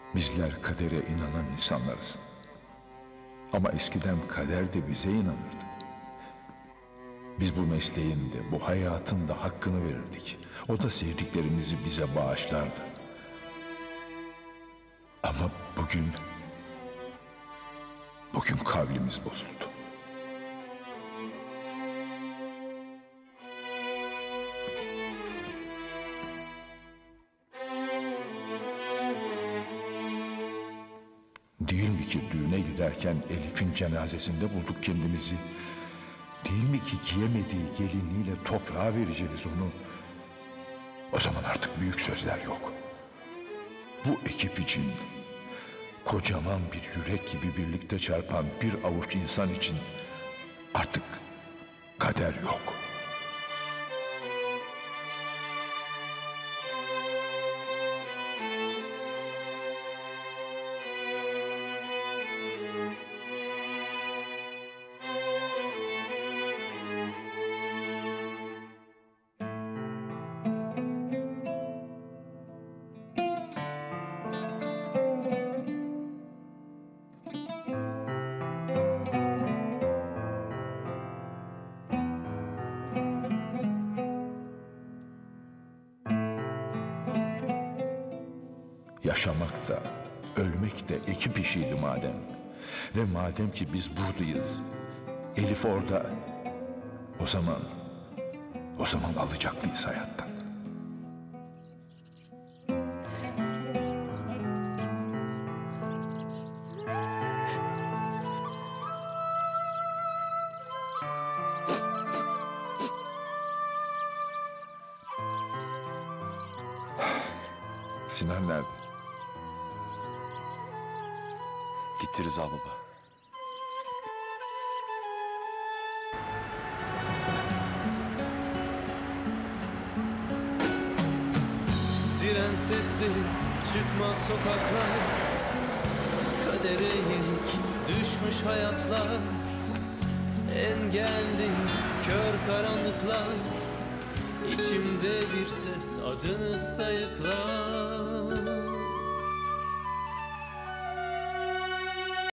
Bizler kadere inanan insanlarız. Ama eskiden kader de bize inanırdı. Biz bu mesleğin de, bu hayatın da hakkını verirdik. O da sevdiklerimizi bize bağışlardı. Ama bugün kavlimiz bozuldu. Değil mi ki düğüne giderken Elif'in cenazesinde bulduk kendimizi? Değil mi ki giyemediği gelinliğiyle toprağa vereceğiz onu? O zaman artık büyük sözler yok. Bu ekip için, kocaman bir yürek gibi birlikte çarpan bir avuç insan için artık kader yok. Yaşamak da, ölmek de ekip işiydi madem. Ve madem ki biz buradayız, Elif orada, o zaman alacaklıyız hayattan. Sinan nerede? Gitti Rıza baba. Siren sesleri çıkmaz sokaklar, kadere yenik düşmüş hayatlar, engelli kör karanlıklar, içimde bir ses adını sayıklar.